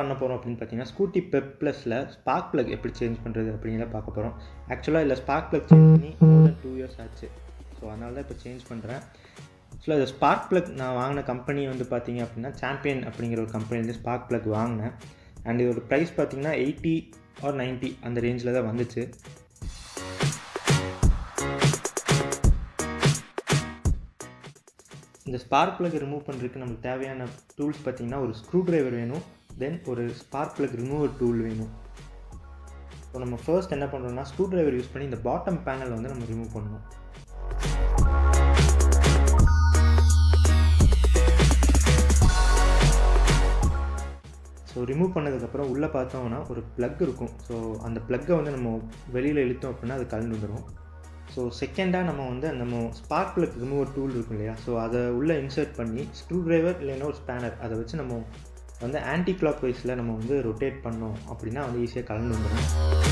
பண்ண போகிறோம் அப்படின்னு பார்த்தீங்கன்னா ஸ்கூட்டி பெப் ப்ளஸில் ஸ்பார்க் ப்ளக் எப்படி சேஞ்ச் பண்ணுறது அப்படிங்கிறத பார்க்க போகிறோம். ஆக்சுவலாக இல்லை ஸ்பார்க் ப்ளக் சேஞ்ச் பண்ணி more than 2 years ஆச்சு. ஸோ அதனால தான் இப்போ சேஞ்ச் பண்ணுறேன். ஆக்சுவலாக இந்த ஸ்பார்க் ப்ளக் நான் வாங்கின கம்பெனி வந்து பார்த்தீங்க அப்படின்னா சாம்பியன் அப்படிங்கிற ஒரு கம்பெனிலேருந்து ஸ்பார்க் ப்ளக் வாங்கினேன். அண்ட் இதோட ப்ரைஸ் பார்த்தீங்கன்னா 80 or 90 அந்த ரேஞ்சில் தான் வந்துச்சு. இந்த ஸ்பார்க் ப்ளக் ரிமூவ் பண்ணுறதுக்கு நமக்கு தேவையான டூல்ஸ் பார்த்திங்கன்னா ஒரு ஸ்க்ரூ ட்ரைவர் வேணும், தென் ஒரு ஸ்பார்க் ப்ளக் ரிமூவர் டூல் வேணும். ஸோ நம்ம ஃபர்ஸ்ட் என்ன பண்ணுறோம்னா ஸ்க்ரூ ட்ரைவர் யூஸ் பண்ணி இந்த பாட்டம் பேனல் வந்து நம்ம ரிமூவ் பண்ணணும். ஸோ ரிமூவ் பண்ணதுக்கப்புறம் உள்ளே பார்த்தோம்னா ஒரு ப்ளக் இருக்கும். ஸோ அந்த ப்ளக்கை வந்து நம்ம வெளியில் இழுத்தோம் அப்படின்னா அது கலந்து வந்துடும். ஸோ செகண்டாக நம்ம ஸ்பார்க் ப்ளக் ரிமூவர் டூல் இருக்கும் இல்லையா, ஸோ அதை உள்ளே இன்சர்ட் பண்ணி ஸ்க்ரூ ட்ரைவர் இல்லைன்னா ஒரு ஸ்பேனர் அதை வச்சு நம்ம வந்து ஆன்டி கிளாக் வைஸில் நம்ம வந்து ரொட்டேட் பண்ணோம் அப்படின்னா வந்து ஈஸியாக கலந்து வந்துடும்.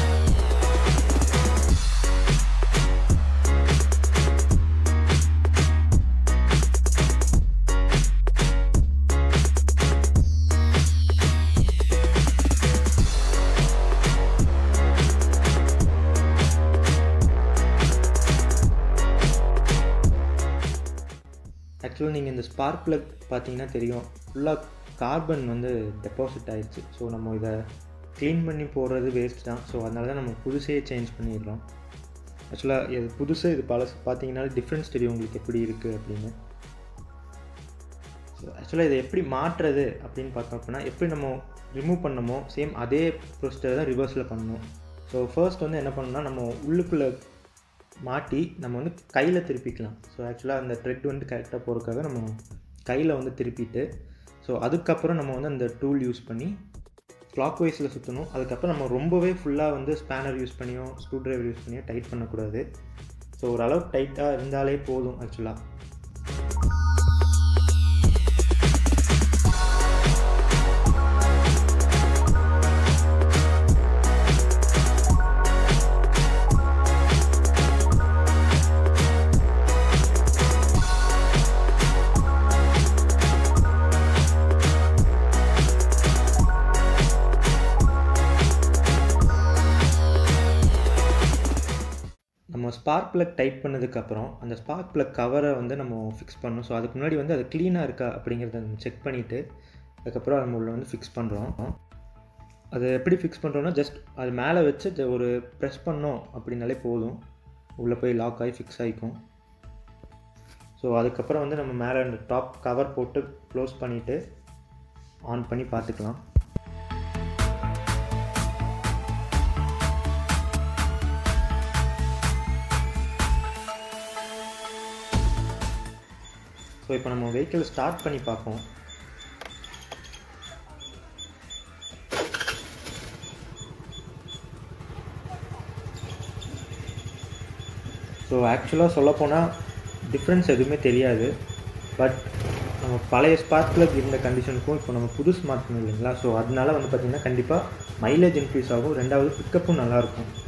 ஆக்சுவலாக நீங்கள் இந்த ஸ்பார்க் ப்ளக் பார்த்தீங்கன்னா தெரியும், ஃபுல்லாக கார்பன் வந்து டெபாசிட் ஆகிடுச்சு. ஸோ நம்ம இதை க்ளீன் பண்ணி போடுறது வேஸ்ட் தான். ஸோ அதனால தான் நம்ம புதுசே சேஞ்ச் பண்ணிடுறோம். ஆக்சுவலாக இது புதுசு இது பழசு பார்த்தீங்கன்னா டிஃப்ரென்ஸ் தெரியும் உங்களுக்கு எப்படி இருக்குது அப்படின்னு. ஸோ ஆக்சுவலாக இதை எப்படி மாற்றுறது அப்படின்னு பார்த்தோம் அப்படின்னா எப்படி நம்ம ரிமூவ் பண்ணமோ சேம் அதே ப்ரொசீஜர் தான் ரிவர்ஸில் பண்ணணும். ஸோ ஃபர்ஸ்ட் வந்து என்ன பண்ணணும்னா நம்ம உள்ளுக்குள்ளே மாட்டி நம்ம வந்து கையில் திருப்பிக்கலாம். ஸோ ஆக்சுவலாக அந்த த்ரெட் வந்து கரெக்டாக போகிறதுக்காக நம்ம கையில் வந்து திருப்பிட்டு ஸோ அதுக்கப்புறம் நம்ம வந்து அந்த டூல் யூஸ் பண்ணி கிளாக் வைஸில் சுற்றணும். அதுக்கப்புறம் நம்ம ரொம்பவே ஃபுல்லாக வந்து ஸ்பேனர் யூஸ் பண்ணியோ ஸ்க்ரூ ட்ரைவர் யூஸ் பண்ணியோ டைட் பண்ணக்கூடாது. ஸோ ஓரளவுக்கு டைட்டாக இருந்தாலே போதும் ஆக்சுவலாக. நம்ம ஸ்பார்க் ப்ளக் டைட் பண்ணதுக்கப்புறம் அந்த ஸ்பார்க் ப்ளக் கவரை வந்து நம்ம ஃபிக்ஸ் பண்ணணும். ஸோ அதுக்கு முன்னாடி வந்து அது க்ளீனாக இருக்கா அப்படிங்கிறத நம்ம செக் பண்ணிவிட்டு அதுக்கப்புறம் நம்ம உள்ள வந்து ஃபிக்ஸ் பண்ணுறோம். அது எப்படி ஃபிக்ஸ் பண்ணுறோன்னா ஜஸ்ட் அது மேலே வச்சு ஒரு ப்ரெஸ் பண்ணோம் அப்படின்னாலே போதும், உள்ளே போய் லாக் ஆகி ஃபிக்ஸ் ஆகிக்கும். ஸோ அதுக்கப்புறம் வந்து நம்ம மேலே அந்த டாப் கவர் போட்டு க்ளோஸ் பண்ணிவிட்டு ஆன் பண்ணி பார்த்துக்கலாம். ஸோ இப்போ நம்ம வெஹிக்கிள் ஸ்டார்ட் பண்ணி பார்ப்போம். ஸோ ஆக்சுவலாக சொல்லப்போனால் டிஃப்ரென்ஸ் எதுவுமே தெரியாது. பட் நம்ம பழைய ஸ்பார்க் ப்ளக் இருந்த கண்டிஷனுக்கும் இப்போ நம்ம புதுசு மாற்றணும் இல்லைங்களா, ஸோ அதனால வந்து பார்த்திங்கன்னா கண்டிப்பாக மைலேஜ் இன்க்ரீஸ் ஆகும், ரெண்டாவது பிக்கப்பும் நல்லாயிருக்கும்.